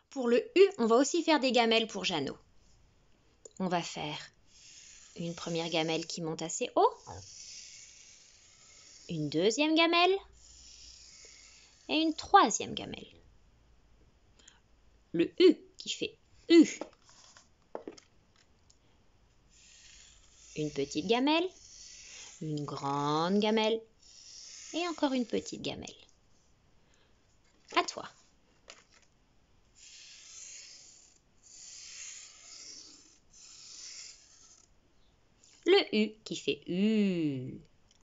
Pour le U, on va aussi faire des gamelles pour Jeannot. On va faire une première gamelle qui monte assez haut, une deuxième gamelle et une troisième gamelle. Le U qui fait U. Une petite gamelle, une grande gamelle et encore une petite gamelle. À toi. Le U qui fait U.